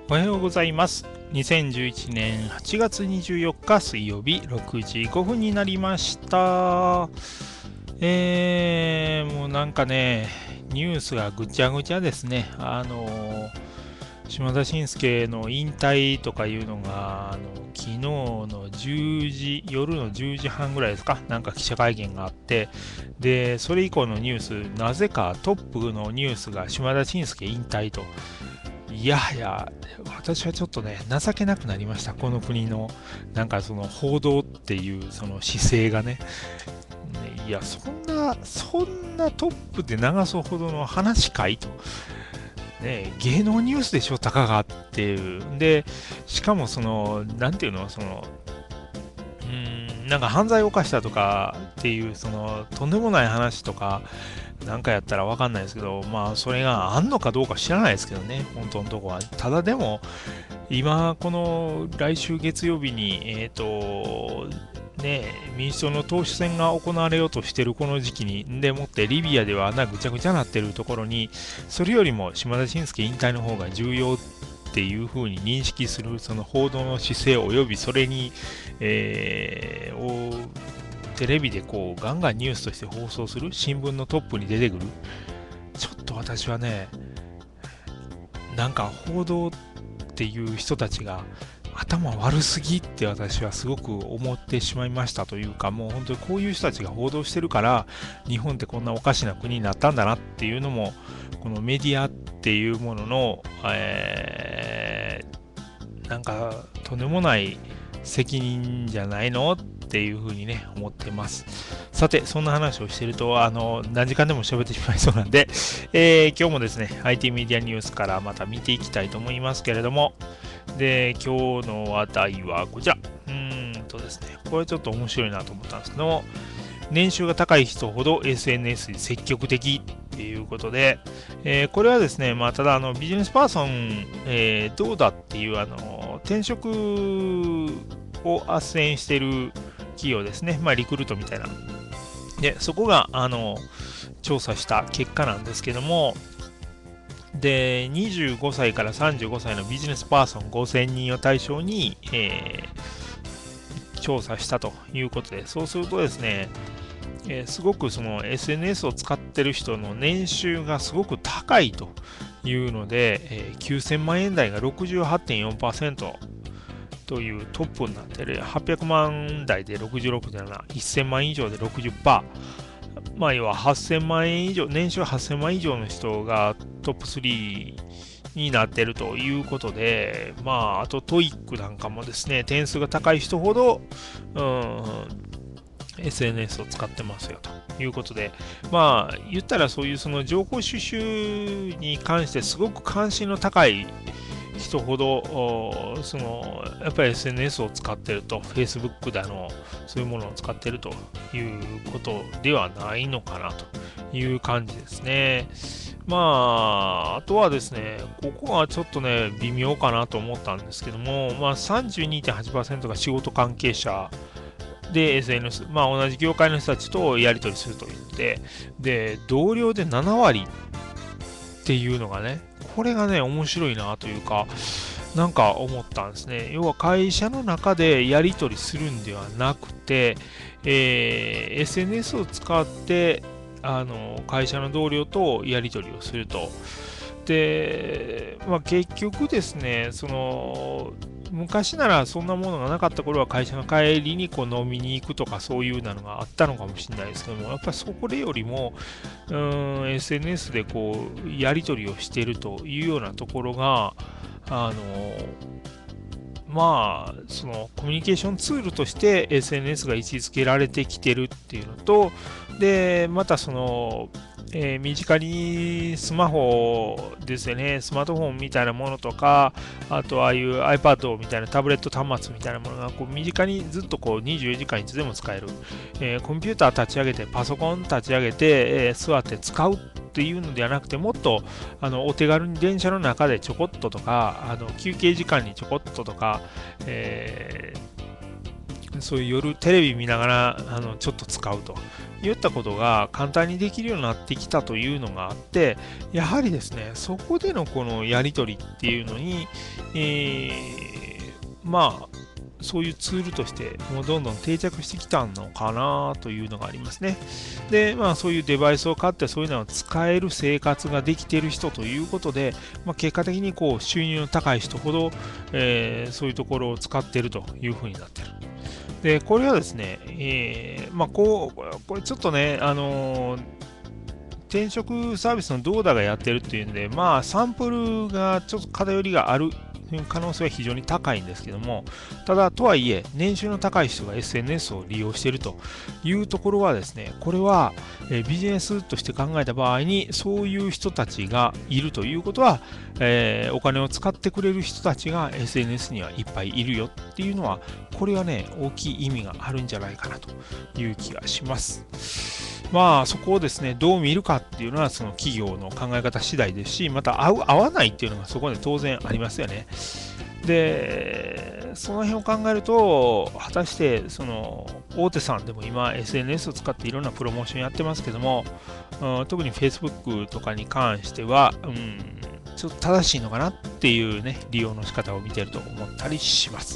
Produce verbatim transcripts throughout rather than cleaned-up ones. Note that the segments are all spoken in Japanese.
おはようございます。にせんじゅういちねんはちがつにじゅうよっか水曜日ろくじごふんになりました。えー、もうなんかね、ニュースがぐちゃぐちゃですね。あのー、島田紳介の引退とかいうのが、あの昨日のじゅうじ、夜のじゅうじはんぐらいですか、なんか記者会見があって、で、それ以降のニュース、なぜかトップのニュースが島田紳介引退と。いやいや、私はちょっとね、情けなくなりました。この国の、なんかその報道っていうその姿勢がね。ねいや、そんな、そんなトップで流すほどの話かいと。ね、芸能ニュースでしょ、たかがっていう。で、しかもその、なんていうの、その、うーん、なんか犯罪を犯したとかっていう、その、とんでもない話とか、なんかやったらわかんないですけど、まあ、それがあんのかどうか知らないですけどね、本当のとこは。ただでも、今、この来週月曜日に、えっ、と、ね、民主党の党首選が行われようとしているこの時期に、でもってリビアではあんなぐちゃぐちゃなってるところに、それよりも島田紳介引退の方が重要っていうふうに認識するその報道の姿勢及びそれに、えーをテレビでこうガンガンニュースとして放送する新聞のトップに出てくる。ちょっと私はね、なんか報道っていう人たちが頭悪すぎって私はすごく思ってしまいましたというか、もう本当にこういう人たちが報道してるから日本ってこんなおかしな国になったんだなっていうのも、このメディアっていうものの、えーなんかとんでもない責任じゃないのっていうふうにね、思ってます。さて、そんな話をしていると、あの、何時間でも喋ってしまいそうなんで、えー今日もですね、アイティー メディアニュースからまた見ていきたいと思いますけれども、で、今日の話題はこちら。うーんとですね、これちょっと面白いなと思ったんですけども、年収が高い人ほど エスエヌエス に積極的っていうことで、えーこれはですね、まあ、ただあのビジネスパーソン、えーどうだっていうあの転職を斡旋している企業ですね、まあ、リクルートみたいな。で、そこがあの調査した結果なんですけども、で、にじゅうごさいからさんじゅうごさいのビジネスパーソンごせんにんを対象に、えー調査したということで、そうするとですね、えーすごくその エスエヌエス を使ってる人の年収がすごく高いというので、えーきゅうせんまん円台が ろくじゅうはちてんよんパーセント というトップになってる、はっぴゃくまん台でろくじゅうろくてんなな、せんまん以上で ろくじゅっパーセント、まあ要ははっせんまん円以上、年収はっせんまん以上の人がトップスリーになってるということで、まあ、あとトイックなんかもですね、点数が高い人ほど、うん、エスエヌエス を使ってますよということで、まあ、言ったらそういうその情報収集に関してすごく関心の高い人ほど、そのやっぱり エスエヌエス を使ってると、Facebook だの、そういうものを使ってるということではないのかなという感じですね。まあ、あとはですね、ここがちょっとね、微妙かなと思ったんですけども、まあ、さんじゅうにてんはちパーセントが仕事関係者で エスエヌエス、まあ、同じ業界の人たちとやり取りすると言って、で、同僚でなな割っていうのがね、これがね、面白いなというか、なんか思ったんですね。要は会社の中でやり取りするんではなくて、えー エスエヌエス を使ってあの会社の同僚とやり取りをすると。で、まあ、結局ですね、その昔ならそんなものがなかった頃は会社の帰りにこう飲みに行くとかそういうなのがあったのかもしれないですけども、やっぱりそこでよりもうーん エスエヌエス でこうやり取りをしているというようなところが、あのまあ、そのコミュニケーションツールとして エスエヌエス が位置づけられてきてるっていうのと、で、またその、えー身近にスマホですよね、スマートフォンみたいなものとか、あとああいう iPad みたいなタブレット端末みたいなものがこう身近にずっとこうにじゅうよじかんいつでも使える、えーコンピューター立ち上げて、パソコン立ち上げて、えー座って使うっていうのではなくて、もっとあのお手軽に電車の中でちょこっととか、あの休憩時間にちょこっととか、えーそういう夜テレビ見ながらあのちょっと使うといったことが簡単にできるようになってきたというのがあって、やはりですね、そこでのこのやり取りっていうのに、えー、まあ、そういうツールとしてもうどんどん定着してきたのかなというのがありますね。で、まあそういうデバイスを買ってそういうのを使える生活ができている人ということで、まあ、結果的にこう収入の高い人ほど、えーそういうところを使っているというふうになっている。で、これはですね、えーまあこう、これちょっとね、あのー転職サービスのドーダがやってるっていうんで、まあ、サンプルがちょっと偏りがある可能性は非常に高いんですけども、ただ、とはいえ、年収の高い人が エスエヌエス を利用しているというところはですね、これは、えービジネスとして考えた場合に、そういう人たちがいるということは、えーお金を使ってくれる人たちが エスエヌエス にはいっぱいいるよっていうのは、これはね、大きい意味があるんじゃないかなという気がします。まあ、そこをですね、どう見るかっていうのは、その企業の考え方次第ですし、また合う、合わないっていうのがそこで当然ありますよね。で、その辺を考えると、果たして、その、大手さんでも今、エスエヌエス を使っていろんなプロモーションやってますけども、うん特に Facebook とかに関しては、うん、ちょっと正しいのかなっていうね、利用の仕方を見てると思ったりします。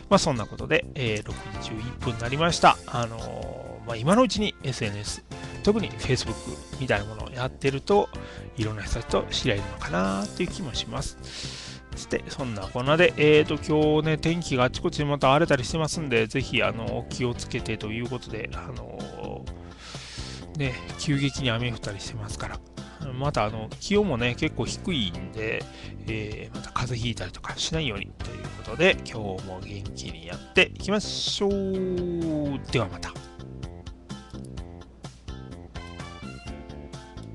まあ、そんなことで、えーろくじじゅういっぷんになりました。あのーまあ、今のうちに エスエヌエス、特に Facebook みたいなものをやってると、いろんな人たちと知り合えるのかなっていう気もします。そして、そんなこんなで、えーと、今日ね、天気があちこちでまた荒れたりしてますんで、ぜひ、あの、気をつけてということで、あのーね、急激に雨降ったりしてますから、また、あの、気温もね、結構低いんで、えーまた風邪ひいたりとかしないようにということで、今日も元気にやっていきましょう。ではまた。